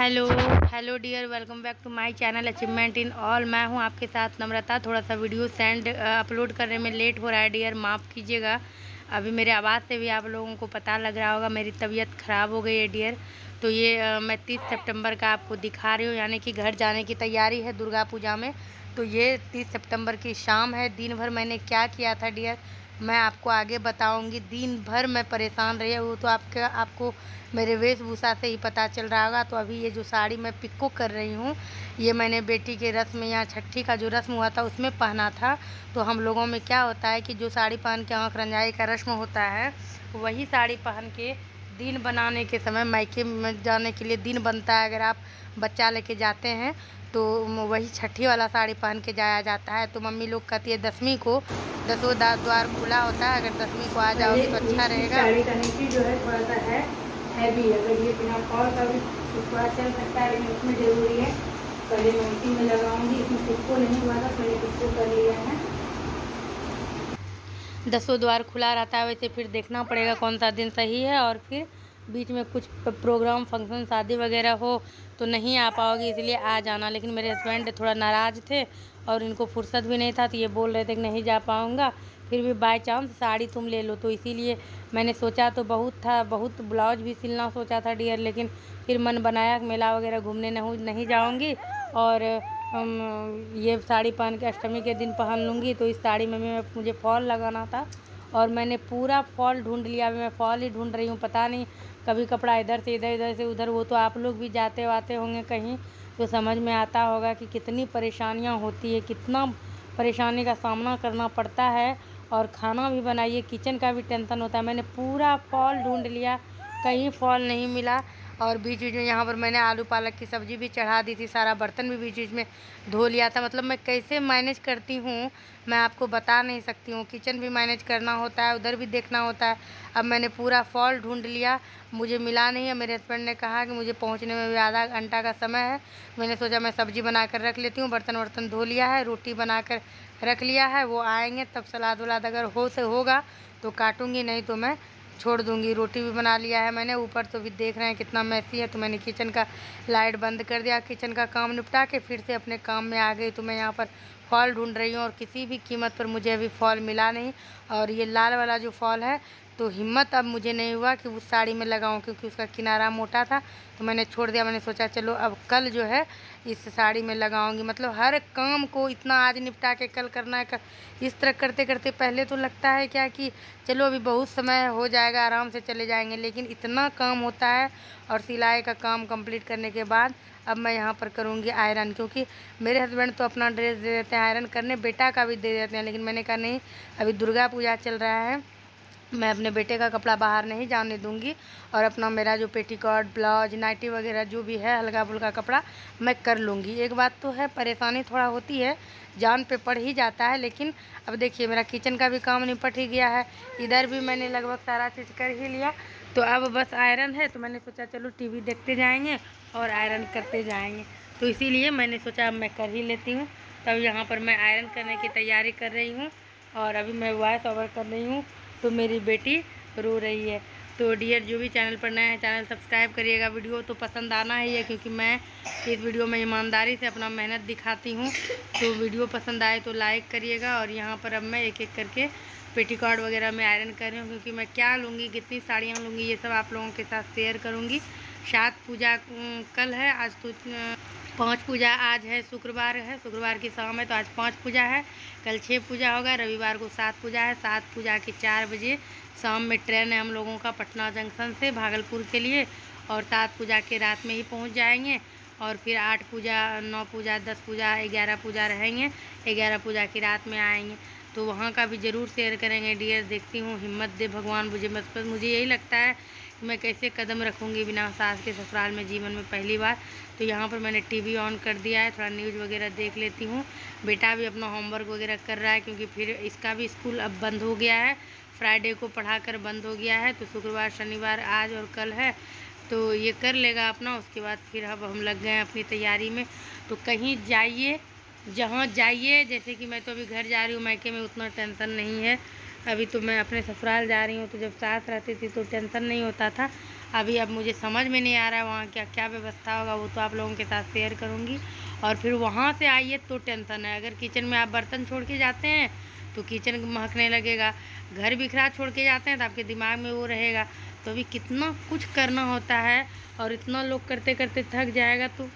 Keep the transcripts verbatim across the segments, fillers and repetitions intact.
Hello hello dear, welcome back to my channel achievement in all. मैं हूं आपके साथ नम्रता। थोड़ा सा वीडियो सेंड अपलोड करने में लेट हो रहा है डियर, माफ़ कीजिएगा। अभी मेरे आवाज़ से भी आप लोगों को पता लग रहा होगा मेरी तबीयत ख़राब हो गई है डियर। तो ये आ, मैं तीस सितंबर का आपको दिखा रही हूँ, यानी कि घर जाने की तैयारी है दुर्गा पूजा में। तो ये तीस सितंबर की शाम है। दिन भर मैंने क्या किया था डियर, मैं आपको आगे बताऊंगी। दिन भर मैं परेशान रही, वो तो आपके आपको मेरे वेशभूषा से ही पता चल रहा होगा। तो अभी ये जो साड़ी मैं पिको कर रही हूँ, ये मैंने बेटी के रस्म या छठी का जो रस्म हुआ था उसमें पहना था। तो हम लोगों में क्या होता है कि जो साड़ी पहन के आँख रंजाई का रस्म होता है, वही साड़ी पहन के दिन बनाने के समय मायके में जाने के लिए दिन बनता है। अगर आप बच्चा लेके जाते हैं तो वही छठी वाला साड़ी पहन के जाया जाता है। तो मम्मी लोग कहती है दसवीं को दसों द्वार खुला होता है, अगर दसवीं को आ जाओगे तो अच्छा रहेगा। साड़ी का नीचे जो है थोड़ा सा है हैवी है, अगर ये बिना फॉल का भी थोड़ा चल सकता है, लेकिन उसमें ज़रूरी है पहले मैं इसी में लगाऊंगी। इसमें पिको नहीं हुआ था, मैंने पिको कर लिया है। दसों द्वार खुला रहता है, वैसे फिर देखना पड़ेगा कौन सा दिन सही है। और फिर बीच में कुछ प्रोग्राम फंक्शन शादी वगैरह हो तो नहीं आ पाओगी, इसलिए आ जाना। लेकिन मेरे हस्बैंड थोड़ा नाराज़ थे और इनको फुर्सत भी नहीं था, तो ये बोल रहे थे कि नहीं जा पाऊँगा। फिर भी बाय चांस साड़ी तुम ले लो, तो इसीलिए मैंने सोचा तो बहुत था, बहुत ब्लाउज भी सिलना सोचा था डियर। लेकिन फिर मन बनाया कि मेला वगैरह घूमने नहीं नहीं जाऊँगी और हम ये साड़ी पहन के अष्टमी के दिन पहन लूँगी। तो इस साड़ी में मैं मुझे फॉल लगाना था और मैंने पूरा फॉल ढूंढ लिया। मैं फॉल ही ढूंढ रही हूँ, पता नहीं कभी कपड़ा इधर से इधर, इधर से उधर। वो तो आप लोग भी जाते वाते होंगे कहीं तो समझ में आता होगा कि कितनी परेशानियाँ होती है, कितना परेशानी का सामना करना पड़ता है। और खाना भी बनाइए, किचन का भी टेंशन होता है। मैंने पूरा फॉल ढूंढ लिया, कहीं फॉल नहीं मिला। और बीच बीच में यहाँ पर मैंने आलू पालक की सब्ज़ी भी चढ़ा दी थी, सारा बर्तन भी बीच बीच में धो लिया था। मतलब मैं कैसे मैनेज करती हूँ मैं आपको बता नहीं सकती हूँ। किचन भी मैनेज करना होता है, उधर भी देखना होता है। अब मैंने पूरा फॉल ढूंढ लिया, मुझे मिला नहीं है। मेरे हस्बैंड ने कहा कि मुझे पहुँचने में भी आधा घंटा का समय है। मैंने सोचा मैं सब्ज़ी बना कर रख लेती हूँ, बर्तन वर्तन धो लिया है, रोटी बना कर रख लिया है। वो आएंगे तब सलाद वलाद अगर हो से होगा तो काटूँगी, नहीं तो मैं छोड़ दूंगी। रोटी भी बना लिया है मैंने। ऊपर तो भी देख रहे हैं कितना मैसी है, तो मैंने किचन का लाइट बंद कर दिया। किचन का काम निपटा के फिर से अपने काम में आ गई। तो मैं यहाँ पर फॉल ढूंढ रही हूँ और किसी भी कीमत पर मुझे अभी फॉल मिला नहीं। और ये लाल वाला जो फॉल है तो हिम्मत अब मुझे नहीं हुआ कि उस साड़ी में लगाऊं, क्योंकि उसका किनारा मोटा था, तो मैंने छोड़ दिया। मैंने सोचा चलो अब कल जो है इस साड़ी में लगाऊंगी। मतलब हर काम को इतना आज निपटा के कल करना है कर, इस तरह करते करते पहले तो लगता है क्या कि चलो अभी बहुत समय हो जाएगा, आराम से चले जाएंगे, लेकिन इतना काम होता है। और सिलाई का काम कंप्लीट करने के बाद अब मैं यहाँ पर करूँगी आयरन, क्योंकि मेरे हस्बैंड तो अपना ड्रेस दे देते हैं आयरन करने, बेटा का भी दे देते हैं। लेकिन मैंने कहा नहीं, अभी दुर्गा पूजा चल रहा है, मैं अपने बेटे का कपड़ा बाहर नहीं जाने दूंगी। और अपना मेरा जो पेटीकोट ब्लाउज नाइटी वगैरह जो भी है हल्का फुल्का कपड़ा मैं कर लूँगी। एक बात तो है, परेशानी थोड़ा होती है, जान पे पड़ ही जाता है। लेकिन अब देखिए मेरा किचन का भी काम निपट ही गया है, इधर भी मैंने लगभग सारा चीज़ कर ही लिया। तो अब बस आयरन है, तो मैंने सोचा चलो टीवी देखते जाएंगे और आयरन करते जाएंगे। तो इसीलिए मैंने सोचा अब मैं कर ही लेती हूँ। तब यहाँ पर मैं आयरन करने की तैयारी कर रही हूँ और अभी मैं वॉइस ओवर कर रही हूँ। तो मेरी बेटी रो रही है। तो डियर, जो भी चैनल पर नया है चैनल सब्सक्राइब करिएगा। वीडियो तो पसंद आना ही है, क्योंकि मैं इस वीडियो में ईमानदारी से अपना मेहनत दिखाती हूँ। तो वीडियो पसंद आए तो लाइक करिएगा। और यहाँ पर अब मैं एक एक करके पेटीकोट वगैरह में आयरन कर रही हूँ, क्योंकि मैं क्या लूँगी, कितनी साड़ियाँ लूँगी, ये सब आप लोगों के साथ शेयर करूँगी। सात पूजा कल है, आज तो पाँच पूजा, आज है शुक्रवार है, शुक्रवार की शाम है, तो आज पाँच पूजा है, कल छः पूजा होगा, रविवार को सात पूजा है। सात पूजा के चार बजे शाम में ट्रेन है हम लोगों का पटना जंक्शन से भागलपुर के लिए, और सात पूजा के रात में ही पहुंच जाएंगे। और फिर आठ पूजा, नौ पूजा, दस पूजा, ग्यारह पूजा रहेंगे, ग्यारह पूजा की रात में आएंगे। तो वहाँ का भी ज़रूर शेयर करेंगे डियर। देखती हूँ, हिम्मत दे भगवान मुझे। मत मुझे यही लगता है कि मैं कैसे कदम रखूँगी बिना सास के ससुराल में, जीवन में पहली बार। तो यहाँ पर मैंने टीवी ऑन कर दिया है, थोड़ा न्यूज़ वगैरह देख लेती हूँ। बेटा भी अपना होमवर्क वगैरह कर रहा है, क्योंकि फिर इसका भी स्कूल अब बंद हो गया है, फ्राइडे को पढ़ा कर बंद हो गया है। तो शुक्रवार शनिवार आज और कल है, तो ये कर लेगा अपना। उसके बाद फिर अब हम लग गए हैं अपनी तैयारी में। तो कहीं जाइए, जहाँ जाइए, जैसे कि मैं तो अभी घर जा रही हूँ, मायके में उतना टेंशन नहीं है। अभी तो मैं अपने ससुराल जा रही हूँ, तो जब सास रहती थी तो टेंशन नहीं होता था। अभी अब मुझे समझ में नहीं आ रहा है वहाँ क्या क्या व्यवस्था होगा, वो तो आप लोगों के साथ शेयर करूँगी। और फिर वहाँ से आइए तो टेंशन है, अगर किचन में आप बर्तन छोड़ के जाते हैं तो किचन महकने लगेगा, घर बिखरा छोड़ के जाते हैं तो आपके दिमाग में वो रहेगा। तो अभी कितना कुछ करना होता है और इतना लोग करते करते थक जाएगा। तो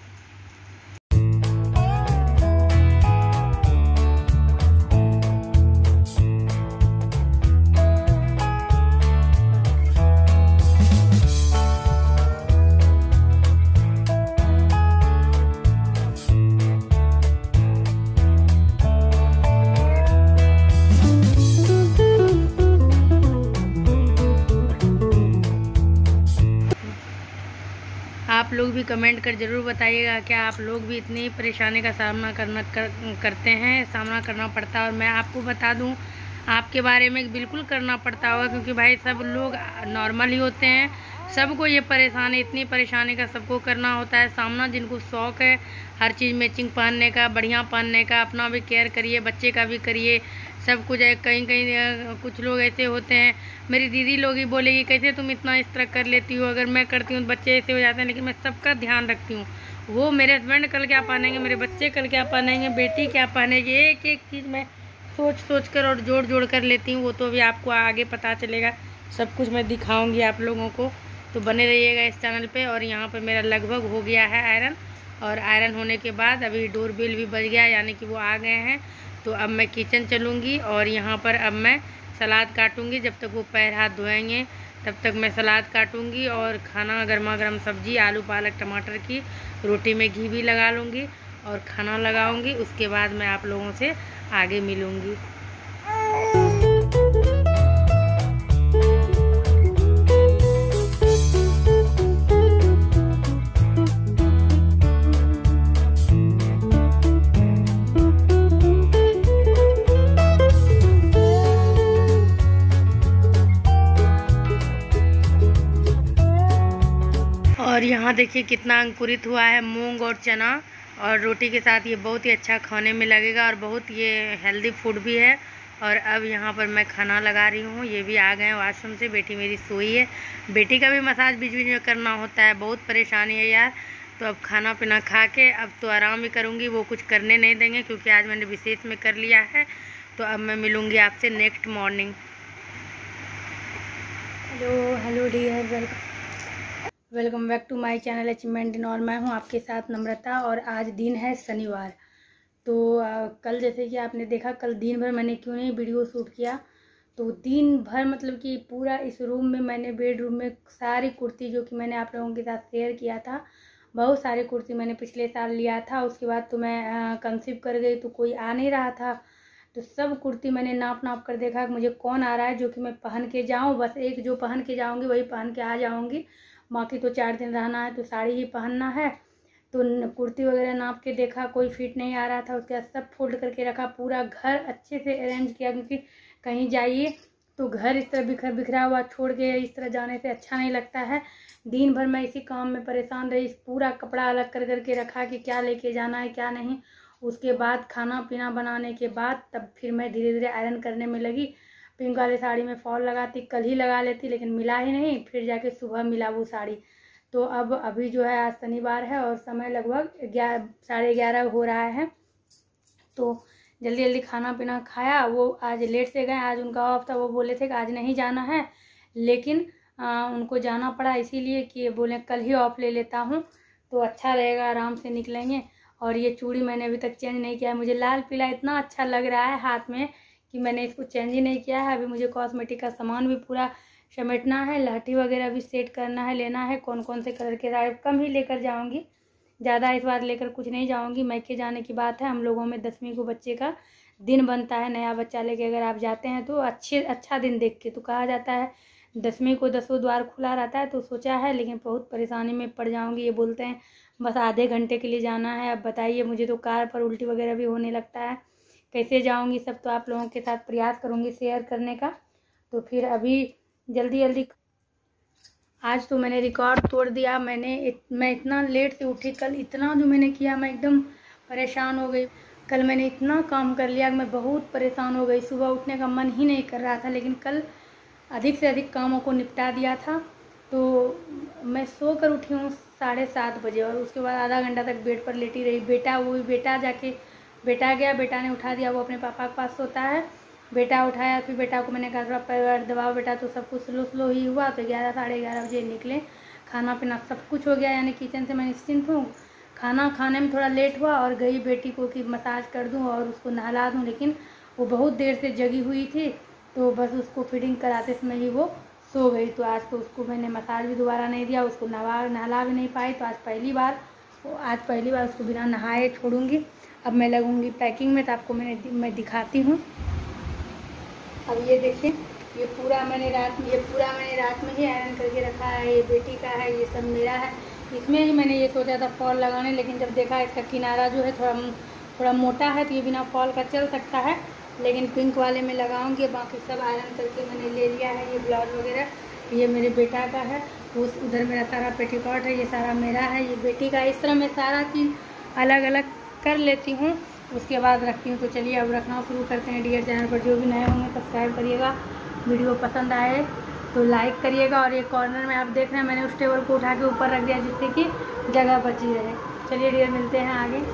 आप लोग भी कमेंट कर ज़रूर बताइएगा क्या आप लोग भी इतनी परेशानी का सामना करना कर, करते हैं सामना करना पड़ता है। और मैं आपको बता दूं आपके बारे में बिल्कुल करना पड़ता होगा, क्योंकि भाई सब लोग नॉर्मल ही होते हैं, सबको ये परेशानी इतनी परेशानी का सबको करना होता है सामना। जिनको शौक़ है हर चीज़ मैचिंग पहनने का, बढ़िया पहनने का, अपना भी केयर करिए, बच्चे का भी करिए, सब कुछ है। कहीं कहीं कुछ लोग ऐसे होते हैं, मेरी दीदी लोग ही बोलेगी कैसे तुम इतना इस तरह कर लेती हो, अगर मैं करती हूँ बच्चे ऐसे हो जाते हैं। लेकिन मैं सबका ध्यान रखती हूँ, वो मेरे हस्बैंड कल क्या पहनेंगे, मेरे बच्चे कल क्या पहनेंगे, बेटी क्या पहनेगी, एक एक चीज़ मैं सोच सोच कर और जोड़ जोड़ कर लेती हूँ। वो तो अभी आपको आगे पता चलेगा, सब कुछ मैं दिखाऊँगी आप लोगों को, तो बने रहिएगा इस चैनल पे। और यहाँ पर मेरा लगभग हो गया है आयरन, और आयरन होने के बाद अभी डोर बेल भी बज गया, यानी कि वो आ गए हैं। तो अब मैं किचन चलूँगी और यहाँ पर अब मैं सलाद काटूँगी। जब तक वो पैर हाथ धोएंगे तब तक मैं सलाद काटूँगी और खाना गर्मा गर्म सब्ज़ी आलू पालक टमाटर की रोटी में घी भी लगा लूँगी और खाना लगाऊँगी। उसके बाद मैं आप लोगों से आगे मिलूँगी। और यहाँ देखिए कितना अंकुरित हुआ है मूंग और चना, और रोटी के साथ ये बहुत ही अच्छा खाने में लगेगा और बहुत ये हेल्दी फूड भी है। और अब यहाँ पर मैं खाना लगा रही हूँ, ये भी आ गए हैं वॉशरूम से, बेटी मेरी सोई है, बेटी का भी मसाज बीच बीच में करना होता है, बहुत परेशानी है यार। तो अब खाना पीना खा के अब तो आराम ही करूँगी, वो कुछ करने नहीं देंगे क्योंकि आज मैंने विशेष में कर लिया है। तो अब मैं मिलूँगी आपसे next morning. Hello hello dear, welcome welcome back to my channel achievement in. और मैं हूं आपके साथ नम्रता, और आज दिन है शनिवार। तो आ, कल जैसे कि आपने देखा कल दिन भर मैंने क्यों नहीं वीडियो शूट किया, तो दिन भर मतलब कि पूरा इस रूम में मैंने बेडरूम में सारी कुर्ती जो कि मैंने आप लोगों के साथ शेयर किया था, बहुत सारी कुर्ती मैंने पिछले साल लिया था। उसके बाद तो मैं कंसीव कर गई तो कोई आ नहीं रहा था, तो सब कुर्ती मैंने नाप नाप कर देखा मुझे कौन आ रहा है जो कि मैं पहन के जाऊँ। बस एक जो पहन के जाऊँगी वही पहन के आ जाऊँगी, बाकी तो चार दिन रहना है तो साड़ी ही पहनना है। तो कुर्ती वगैरह नाप के देखा कोई फिट नहीं आ रहा था, उसके बाद सब फोल्ड करके रखा, पूरा घर अच्छे से अरेंज किया, क्योंकि कहीं जाइए तो घर इस तरह बिखर बिखरा हुआ छोड़ के इस तरह जाने से अच्छा नहीं लगता है। दिन भर मैं इसी काम में परेशान रही, पूरा कपड़ा अलग कर करके रखा कि क्या लेके जाना है क्या नहीं। उसके बाद खाना पीना बनाने के बाद तब फिर मैं धीरे धीरे आयरन करने में लगी। पिंक वाली साड़ी में फॉल लगाती, कल ही लगा लेती, लेकिन मिला ही नहीं, फिर जाके सुबह मिला वो साड़ी। तो अब अभी जो है आज शनिवार है और समय लगभग ग्यारह साढ़े ग्यारह हो रहा है। तो जल्दी जल्दी खाना पीना खाया, वो आज लेट से गए, आज उनका ऑफ था, वो बोले थे कि आज नहीं जाना है, लेकिन आ, उनको जाना पड़ा इसीलिए कि बोले कल ही ऑफ ले लेता हूँ तो अच्छा रहेगा, आराम से निकलेंगे। और ये चूड़ी मैंने अभी तक चेंज नहीं किया है, मुझे लाल पीला इतना अच्छा लग रहा है हाथ में कि मैंने इसको चेंज ही नहीं किया है। अभी मुझे कॉस्मेटिक का सामान भी पूरा समेटना है, लहठी वगैरह भी सेट करना है, लेना है, कौन कौन से कलर के सारे कम ही लेकर जाऊंगी, ज़्यादा इस बार लेकर कुछ नहीं जाऊंगी। मैके जाने की बात है, हम लोगों में दसवीं को बच्चे का दिन बनता है, नया बच्चा लेके अगर आप जाते हैं तो अच्छे अच्छा दिन देख के, तो कहा जाता है दसवीं को दसों द्वार खुला रहता है, तो सोचा है, लेकिन बहुत परेशानी में पड़ जाऊँगी। ये बोलते हैं बस आधे घंटे के लिए जाना है। अब बताइए, मुझे तो कार पर उल्टी वगैरह भी होने लगता है, कैसे जाऊंगी, सब तो आप लोगों के साथ प्रयास करूंगी शेयर करने का। तो फिर अभी जल्दी जल्दी आज तो मैंने रिकॉर्ड तोड़ दिया। मैंने इत, मैं इतना लेट से उठी, कल इतना जो मैंने किया, मैं एकदम परेशान हो गई। कल मैंने इतना काम कर लिया, मैं बहुत परेशान हो गई, सुबह उठने का मन ही नहीं कर रहा था, लेकिन कल अधिक से अधिक कामों को निपटा दिया था। तो मैं सो कर उठी हूँ साढ़े सात बजे और उसके बाद आधा घंटा तक बेड पर लेटी रही। बेटा वो भी बेटा जाके बेटा गया, बेटा ने उठा दिया, वो अपने पापा के पास सोता है। बेटा उठाया, फिर बेटा को मैंने कहा थोड़ा पैर दबाओ बेटा, तो सब कुछ स्लो स्लो ही हुआ। तो ग्यारह साढ़े ग्यारह बजे निकले, खाना पीना सब कुछ हो गया, यानी किचन से मैं निश्चिंत हूँ। खाना खाने में थोड़ा लेट हुआ और गई बेटी को कि मसाज कर दूँ और उसको नहला दूँ, लेकिन वो बहुत देर से जगी हुई थी, तो बस उसको फीडिंग कराते समय ही वो सो गई। तो आज तो उसको मैंने मसाज भी दोबारा नहीं दिया, उसको नहला नहला भी नहीं पाई। तो आज पहली बार आज पहली बार उसको बिना नहाए छोड़ूंगी। अब मैं लगूंगी पैकिंग में, तो आपको मैंने मैं दिखाती हूँ। अब ये देखिए, ये पूरा मैंने रात ये पूरा मैंने रात में ही आयरन करके रखा है। ये बेटी का है, ये सब मेरा है। इसमें ही मैंने ये सोचा था फॉल लगाने, लेकिन जब देखा इसका किनारा जो है थोड़ा थोड़ा मोटा है, तो ये बिना फॉल का चल सकता है, लेकिन पिंक वाले में लगाऊंगी। बाकी सब आयरन करके मैंने ले लिया है। ये ब्लाउज वगैरह ये मेरे बेटा का है, उस उधर मेरा सारा पेटीकोट है, ये सारा मेरा है, ये बेटी का। इस तरह मैं सारा चीज़ अलग अलग कर लेती हूँ, उसके बाद रखती हूँ। तो चलिए अब रखना शुरू करते हैं। डियर चैनल पर जो भी नए होंगे सब्सक्राइब करिएगा, वीडियो पसंद आए तो लाइक करिएगा। और ये कॉर्नर में आप देख रहे हैं मैंने उस टेबल को उठा के ऊपर रख दिया जिससे कि जगह बची रहे। चलिए डियर मिलते हैं आगे।